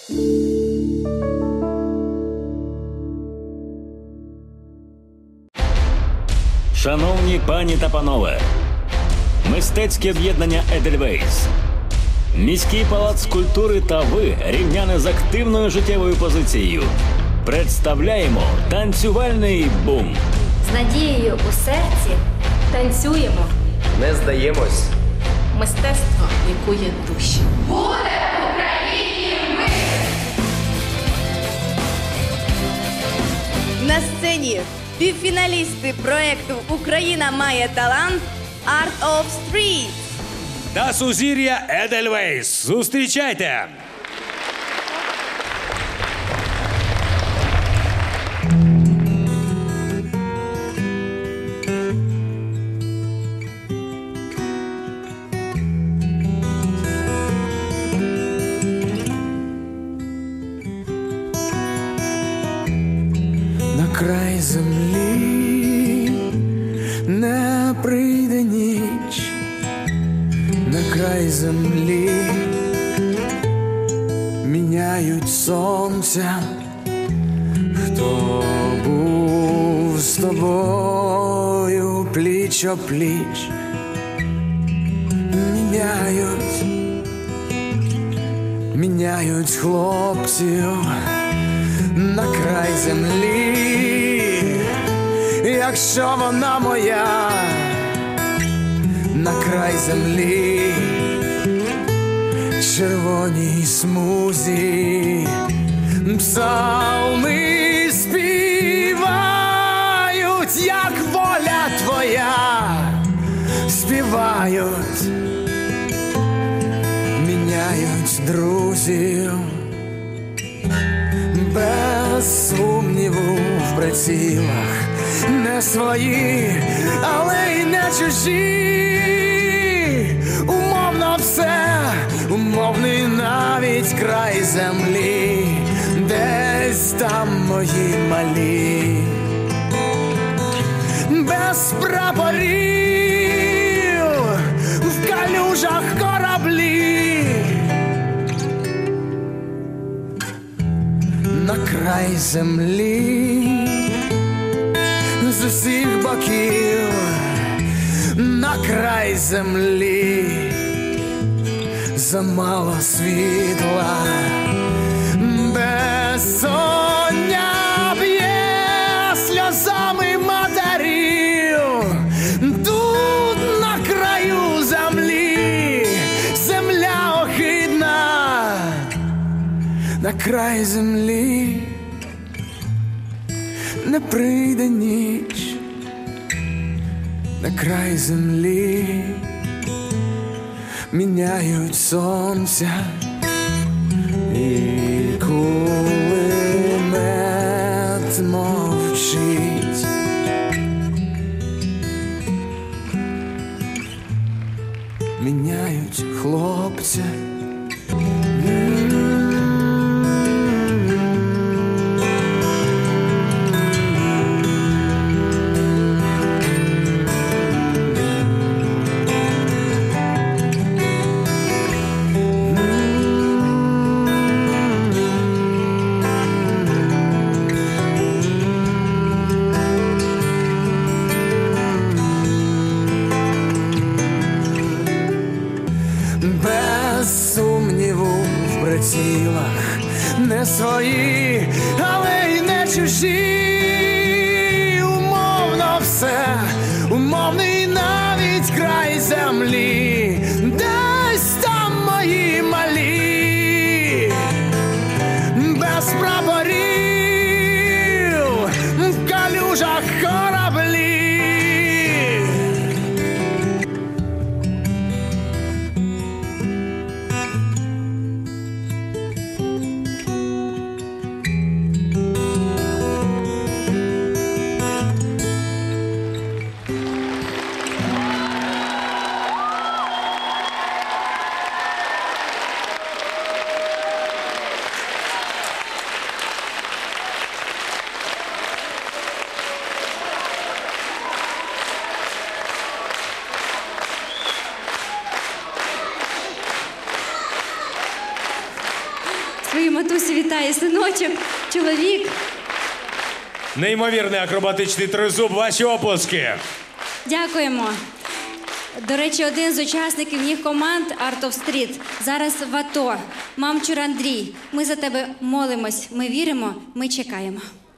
Шановні пані та панове, мистецьке об'єднання «Едельвейс», міський палац культури та ви, рівняни з активною життєвою позицією, представляємо танцювальний бум. З надією у серці танцюємо. Не здаємось. Мистецтво лікує душі. Буде в Україні мир! На сцені півфіналісти проєкту «Україна має талант» Art of Street. Та сузір'я Едельвейс. Зустрічайте! На край землі не прийде ніч, на край землі міняють сонця. Хто був з тобою пліч-о-пліч, міняють хлопців на край землі, якщо вона моя, на край землі, червоній смузі, псалми співають, як воля твоя, співають, міняють друзів. Без сумніву в прицілах, не свої, але й не чужі. Умовно все, умовний навіть край землі, десь там мої малі. Без прапорів, в калюжах кораблі. На край землі, з усіх боків, на край землі, замало світла, безсоння б'є сльозами матерів. Тут на краю землі, земля охидна, на край землі не прийде ніч, на край землі міняють сонця і кулемет мовчить. Міняють хлопця. Без сумніву в прицілах, не свої, але й не чужі. Умовно все, умовний навіть край землі, десь там мої малі. Без прапорів, в калюжах кораблі. свою матусю вітає, синочок, чоловік. Неймовірний акробатичний тризуб, ваші оплески. Дякуємо. До речі, один з учасників їх команд Art of Street зараз в АТО. Мамчур Андрій, ми за тебе молимось, ми віримо, ми чекаємо.